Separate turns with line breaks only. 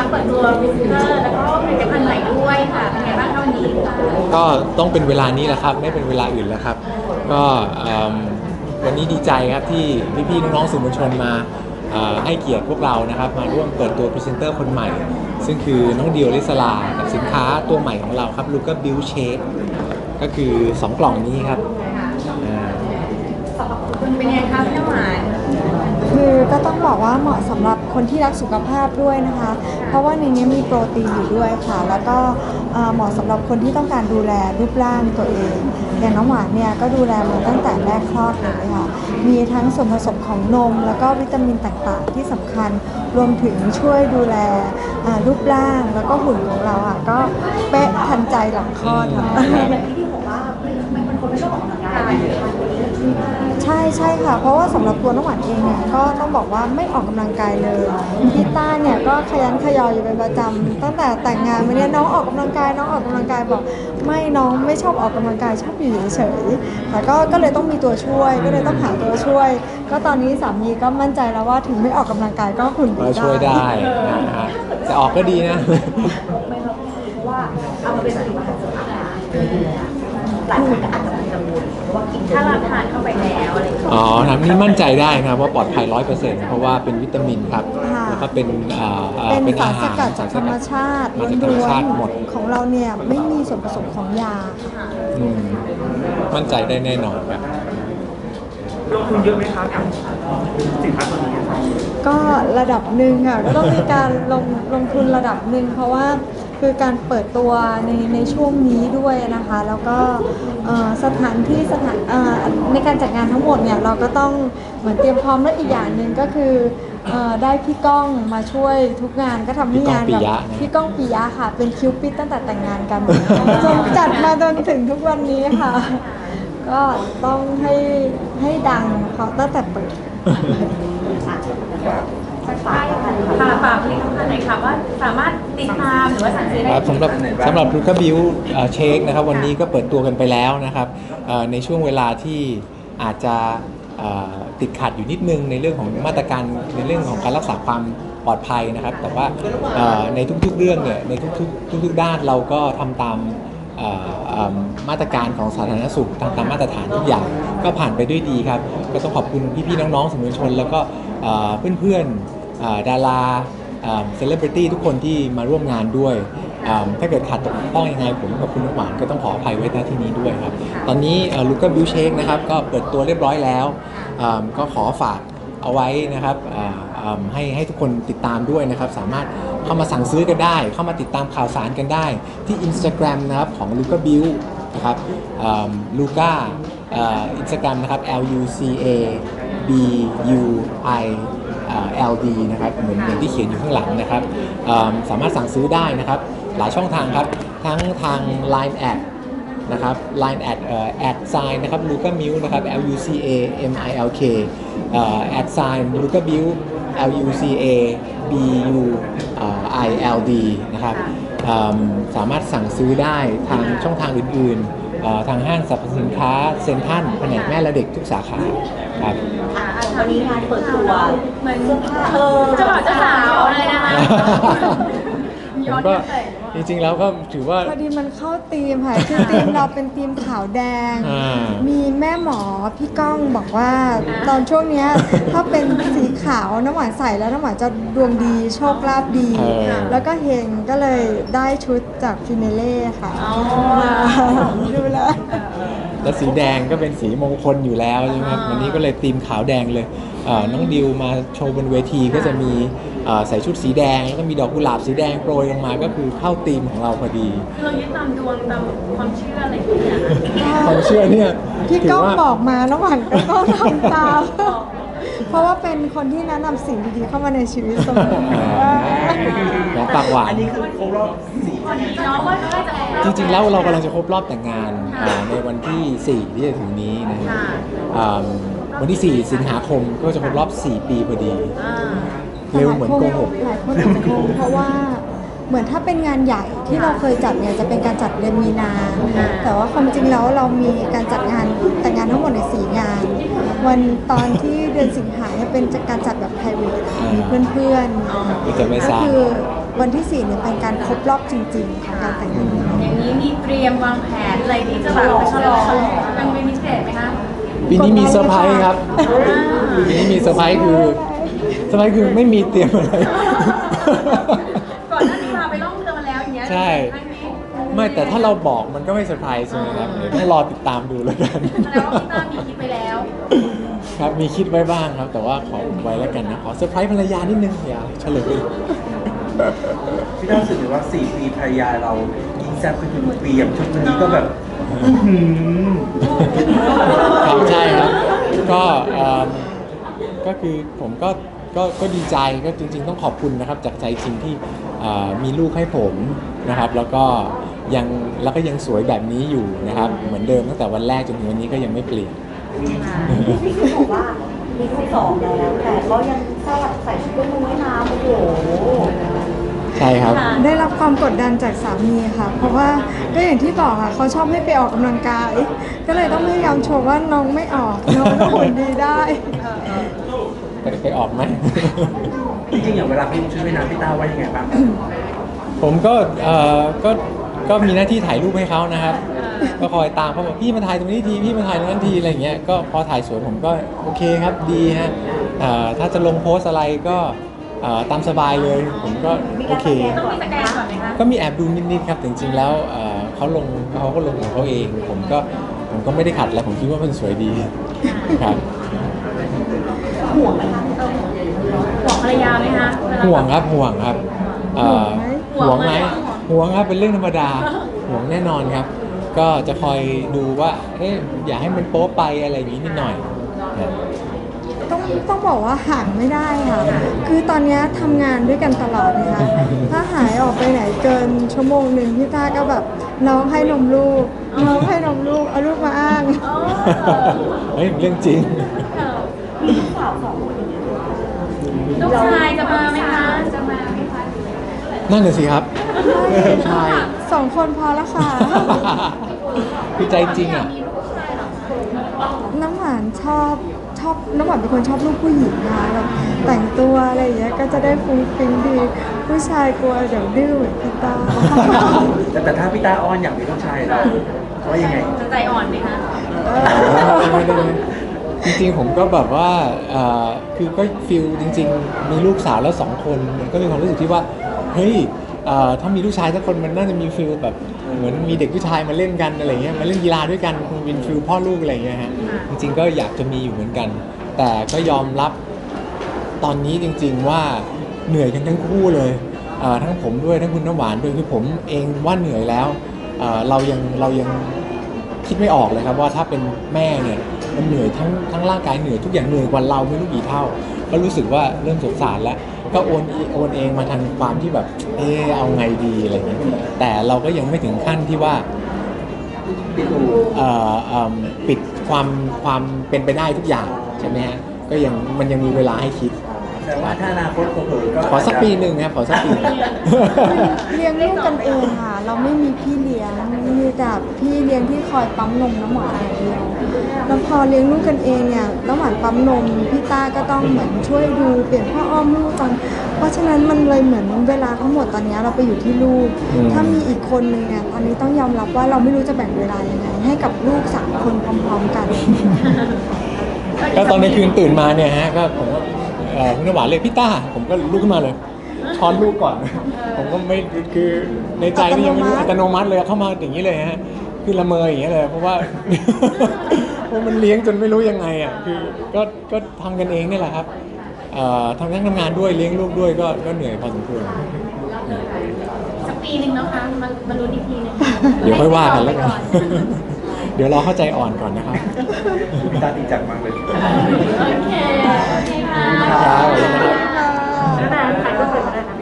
เปิดตัวพรีเซนเตอร์แล้วก็ผลิตภัณฑ์ใหม่ด้วยค่ะเป็นไงบ้างคะวันนี้
ก็ต้องเป็นเวลานี้แหละครับไม่เป็นเวลาอื่นแล้วครับก็วันนี้ดีใจครับที่พี่ๆน้องๆสื่อมวลชนมาให้เกียรติพวกเรานะครับมาร่วมเปิดตัวพรีเซนเตอร์คนใหม่ซึ่งคือน้องเดียวลิสลากับสินค้าตัวใหม่ของเราครับลูก้าบิวเชคก็คือ2 กล่องนี้ครับ
เป็นไงคะพี่หวาน
คือก็ต้องบอกว่าเหมาะสำหรับคนที่รักสุขภาพด้วยนะคะเพราะว่าในนี้มีโปรตีนอยู่ด้วยค่ะแล้วก็เหมาะสำหรับคนที่ต้องการดูแลรูปร่างตัวเองอย่างน้องหวานเนี่ยก็ดูแลมาตั้งแต่แรกคลอดเลยค่ะมีทั้งส่วนผสมของนมแล้วก็วิตามินต่างๆที่สำคัญรวมถึงช่วยดูแลรูปร่างแล้วก็หุ่นของเราค่ะก็เป๊ะทันใจหลังคลอดค่ะ
ที่บอกว่ามันคนไม่ชอบออกกำลังกาย
ใช่ค่ะเพราะว่าสำหรับตัวน้องหวานเองเนี่ยก็ต้องบอกว่าไม่ออกกำลังกายเลยพี่ต้าเนี่ยก็ขยันขยออยู่เป็นประจำตั้งแต่แต่งงานมาเนี่ยน้องออกกำลังกายบอกไม่น้องไม่ชอบออกกำลังกายชอบอยู่เฉยๆแต่ก็เลยต้องมีตัวช่วยก็เลยต้องหาตัวช่วย ก็ตอนนี้สามีก็มั่นใจแล้วว่าถึงไม่ออกกำลังกายก็หุ่นดีได้
ช่วยได้นะฮะแต่ออกก็ดีนะ
เพราะว่าเอามาเป็นผลิตภัณฑ์เสริมอาหารหลายคนก็อาจจะมีกังวลว่ากินถ้าเราทานเข้าไปแล้วอะไรอย่างเงี้ย
ทางนี้มั่นใจได้นะว่าปลอดภัย 100% เพราะว่าเป็นวิตามินครับแล้วก็
เป็นสารสกัดจากธรรมชาติล้วนๆของเราเนี่ยไม่มีส่วนผสมของยา
มั่นใจได้แน่นอนครับ
ลงทุนเยอะไหมคะกับสินค้าตัวนี้
ก็ระดับหนึ่งค่ะก็ต้องมีการลงทุนระดับหนึ่งเพราะว่าคือการเปิดตัวในช่วงนี้ด้วยนะคะแล้วก็สถานที่ในการจัดงานทั้งหมดเนี่ยเราก็ต้องเหมือนเตรียมพร้อมและอีกอย่างหนึ่งก็คือได้พี่ก้องมาช่วยทุกงานก็ทำให้งานแบบพี่ก้องปิยะค่ะเป็นคิวปิดตั้งแต่แต่งงานกันจนจัดมาจนถึงทุกวันนี้ค่ะก็ต้องให้ดังเขาตั้งแต่เปิด
ฝากผลิตภัณฑ์ไหนคะว่าสามารถติดตามหรือว่าสั่งซื้อได้
สำหรับลูก้าบิวเชคนะครับวันนี้ก็เปิดตัวกันไปแล้วนะครับในช่วงเวลาที่อาจจะติดขัดอยู่นิดนึงในเรื่องของมาตรการในเรื่องของการรักษาความปลอดภัยนะครับแต่ว่าในทุกๆเรื่องเนี่ยในทุกด้านเราก็ทำตามมาตรการของสาธารณสุขตามมาตรฐานทุกอย่างก็ผ่านไปด้วยดีครับก็ต้องขอบคุณพี่ๆน้องๆสื่อมวลชนแล้วก็เพื่อนๆดาราเซเลบริตี้ทุกคนที่มาร่วมงานด้วยถ้าเกิดขาดตกต้องยังไงผมกับคุณน้ำหวานก็ต้องขออภัยไว้ณที่นี้ด้วยครับตอนนี้ลูก้าบิวเชคนะครับก็เปิดตัวเรียบร้อยแล้วก็ขอฝากเอาไว้นะครับให้ทุกคนติดตามด้วยนะครับสามารถเข้ามาสั่งซื้อกันได้เข้ามาติดตามข่าวสารกันได้ที่ Instagram นะครับของ Luca Biu นะครับLuca Instagram นะครับ LUCABUILD นะครับเหมือนที่เขียนอยู่ข้างหลังนะครับสามารถสั่งซื้อได้นะครับหลายช่องทางครับทั้งทาง Line แอดนะครับ Line แอดไซน์นะครับ Luca Milk นะครับ LUCAMILK แอดไซน์ Luca Biu LUCABUILD นะครับสามารถสั่งซื้อได้ทางช่องทางอื่นๆทางห้างสรรพสินค้าเซ็นทรัลแผนกแม่และเด็กทุกสาขาครับ
วันนี้งานเปิดตัวเหมือนเสื้อผ้าเจ้าบ่าวเจ้าสาวอะไรนะคะ
ผมก็จริงๆแล้วก็ถือว่า
พอดีมันเข้าธีมค่ะคือธีมเราเป็นธีมขาวแดงมีแม่หมอพี่ก้องบอกว่าตอนช่วงนี้ถ้าเป็นสีขาวน้ำหวานใส่แล้วน้ำหวานจะดวงดีโชคลาภดีแล้วก็เฮงก็เลยได้ชุดจากฟิเนเล่ค่ะดูแล
แล้วสีแดงก็เป็นสีมงคลอยู่แล้วใช่ไหมครับวันนี้ก็เลยธีมขาวแดงเลยน้องดิวมาโชว์บนเวทีก็จะมีใส่ชุดสีแดงแล้วก็มีดอกกุหลาบสีแดงโปรยลงมาก็คือเข้าธีมของเราพอดี
เรายึดตามดวงตามความเชื่ออะไรอย่างเงี้ย
ความเชื่อเนี่ย
พี่ก้องบอกมาน้องหวานก็ต้องทำตามเพราะว่าเป็นคนที่แนะนำสิ่งดีๆเข้ามาในชีวิตเสมอ
น้องปากหวาน
อันนี้คือครบรอบ
จริงๆแล้วเรากำลังจะครบรอบแต่งงานในวันที่4ที่จะถึงนี้นะวันที่4สิงหาคมก็จะครบรอบ4 ปีพอดีเร็วเหมือนโกหก
หลายคนอาจจะงงเพราะว่าเหมือนถ้าเป็นงานใหญ่ที่เราเคยจัดเนี่ยจะเป็นการจัดเดือนมีนา แต่ว่าความจริงแล้วเรามีการจัดงานแต่งงานทั้งหมดใน4 งาน วันตอนที่เดือนสิงหาเนี่ยเป็นการจัดแบบ private มีเพื่อนๆ
ก็จะไม่ทราบ
คือวันที่4เนี่ยเป็นการครบรอบจริงๆของการแต่งงาน
อย่างนี้มีเตรียมวางแผนอะไรที่จะแบบฉลองยังมีพิเศษไหมคะ
ปีนี้มีเซอร์ไพรส์ครับปีนี้มีเซอร์ไพรส์คือไม่มีเตรียมอะไร
ก่อนหน้านี้พาไปล่องเรือมาแล้วอย่างเงี้ย
ใช่
ครั้งนี้
ไม่แต่ถ้าเราบอกมันก็ไม่เซอร์ไพรส์ใช่ไหมครับเดี๋ยวต้องรอติดตามดูแล้วกัน
แสดงว่าพี่ต้ามีคิดไปแล้ว
ครับมีคิดไว้บ้างครับ แต่ว่าขอไว้แล้วกันนะขอเซอร์ไพรส์ภรรยานิดนึงอย่าเฉลย
พี่ต้ารู้สึกเลยว่า4 ปีภรรยาเรายิ่งแซ่บขึ้นทุกปีอย่างชุดนี้ก็แบบอื้อหือ
ครับใช่ครับก็คือผมก็ดีใจก็จริง ๆ ต้องขอบคุณนะครับจากใจจริงที่มีลูกให้ผมนะครับแล้วก็ยังสวยแบบนี้อยู่นะครับเหมือนเดิมตั้งแต่วันแรกจนถึงวันนี้ก็ยังไม่เปลี่ยน
พี่คือบอกว่ามีลูก2แล้วแต่ก็ยังสลัดใส่ชุดว่ายน้ำโอ้โห
ใช่ครับ
ได้รับความกดดันจากสามีค่ะ เพราะว่าก็อย่างที่บอกค่ะเขาชอบให้ไปออกกำลังกาย ก็เลยต้องพยายามโชว์ว่าน้องไม่ออกน้องต้องหุ่นดีได้
ไปออกไหม
จริงๆอย่างเวลาพี่ชุดว่ายน้ำพี่ต้าว่ายังไงบ้าง
ผมก็มีหน้าที่ถ่ายรูปให้เขานะครับ ก็คอยตามเขาบอกพี่มาถ่ายตรงนี้ทีพี่มาถ่ายตรงนั้นทีอะไรอย่างเงี้ยก็พอถ่ายสวยผมก็โอเคครับดีฮะถ้าจะลงโพสอะไรก็ตามสบายเลยผมก็โอเค
ต้องมีสแกนก่อนไหมคะ
ก็มีแอบดูนิดๆครับแต่จริงๆแล้วเขาก็ลงของเขาเองผมก็ไม่ได้ขัดแล้วผมคิดว่ามันสวยดีครับ
ห่วงไหมคะห่วงภรรยาไหมคะเวลา
ห่วงครับห่วงไหมห่วงครับเป็นเรื่องธรรมดาห่วงแน่นอนครับ ก็จะคอยดูว่าอย่าให้มันโป๊ไปอะไรอย่างนี้นิดหน่อยนะ
ต้องบอกว่าห่างไม่ได้ค่ะ คือตอนนี้ทำงานด้วยกันตลอดนะคะถ้าหายออกไปไหนเกินชั่วโมงหนึ่งพี่ต้าก็แบบน้องให้นมลูกน้องให้นมลูกเอาลูกมาอ้าง
เฮ้ยเรื่องจริง
มีลูกสาว2 คนอย่างเงี้ยลูกชายจะมาไหมคะจะมาไหมคะ
นั่นน่ะสิครับใช่
2 คนพอแล้วค่ะ
คือใจจริงอ่ะ
มีลูกชายเหรอคะ
น้ำหวานชอบน้ำหวานเป็นคนชอบลูกผู้หญิงนะคะแบบแต่งตัวอะไรอย่างเงี้ยก็จะได้ฟุ้งฟิ้งดี ผู้ชายกลัวเดี๋ยวดื้อเหมือนพี่ต้า
แต่ถ้าพี่ต้าอ้อนอยากมีลูกชายเราว่ายังไง
จะใจอ่อนไหมคะ
ไม่ได้จริงๆผมก็แบบว่าคือก็ฟิลจริงๆ มีลูกสาวแล้ว2 คนมันก็มีความรู้สึกที่ว่าเฮ้ยถ้ามีลูกชายสักคนมันน่าจะมีฟิลแบบเหมือนมีเด็กผู้ชายมาเล่นกันอะไรเงี้ยมาเล่นกีฬาด้วยกันคงเป็นฟิลพ่อลูกอะไรเงี้ยฮะจริงๆก็อยากจะมีอยู่เหมือนกัน แต่ก็ยอมรับตอนนี้จริงๆว่าเหนื่อยกันทั้งคู่เลยทั้งผมด้วยทั้งคุณน้ำหวานด้วยคือผมเองว่าเหนื่อยแล้วเรายังคิดไม่ออกเลยครับว่าถ้าเป็นแม่เนี่ยมันเหนื่อยทั้งร่างกายเหนื่อยทุกอย่างเหนื่อยกว่าเราไม่รู้กี่เท่าก็รู้สึกว่าเริ่มสงสารแล้วก็โอนเองมาทางความที่แบบเอาไงดีอะไรอย่างเงี้ยแต่เราก็ยังไม่ถึงขั้นที่ว่าปิดความเป็นไปได้ทุกอย่างใช่ไหมฮะก็มันยังมีเวลาให้คิด
แต่ว่าถ้าอนาคตเผลอๆก็
ขอสักปีหนึ่งครับขอสักปีหนึ่ง
เลี้ยงลูกกันเองค่ะ เราไม่มีพี่เลี้ยงมีแต่พี่เลี้ยงที่คอยปั๊มนมน้ำหวานอย่างเดียวแล้วพอเลี้ยงลูกกันเองเนี่ยน้ำหวานปั๊มนมพี่ต้าก็ต้องเหมือนช่วยดูเปลี่ยนผ้าอ้อมลูกตอนเพราะฉะนั้นมันเลยเหมือนเวลาทั้งหมดตอนนี้เราไปอยู่ที่ลูก ถ้ามีอีกคนนึงเนี่ยตอนนี้ต้องยอมรับว่าเราไม่รู้จะแบ่งเวลายังไงให้กับลูก3 คนพร้อมๆกัน
ก็ตอนในคืนตื่นมาเนี่ยฮะก็ผมก็คุณน้ำหวานเรียกพี่ต้าผมก็ลุกขึ้นมาเลยช้อนลูกก่อน ผมก็ไม่คือในใจนี่ยังไม่รู้อัตโนมัติเลยเข้ามาอย่างนี้เลยฮะคือละเมออย่างเงี้ยเลยเพราะว่า เพราะมันเลี้ยงจนไม่รู้ยังไงอ่ะคือก็ทำกันเองนี่แหละครับทำงานด้วยเลี้ยงลูกด้วยก็เหนื่อยพอสมควร
สักปีหนึ่งเนาะคะมาลุ้นอีกทีนึง
เดี๋ยวค่อยว่ากันแล้วกัน เดี๋ยวรอเข้าใจอ่อนก่อนนะครับ
พี่ต้าดีจังมากเลย
โอเคค่ะ
ครับ
แล้วแต่ถ่ายรูปเสร็จก็ได้นะ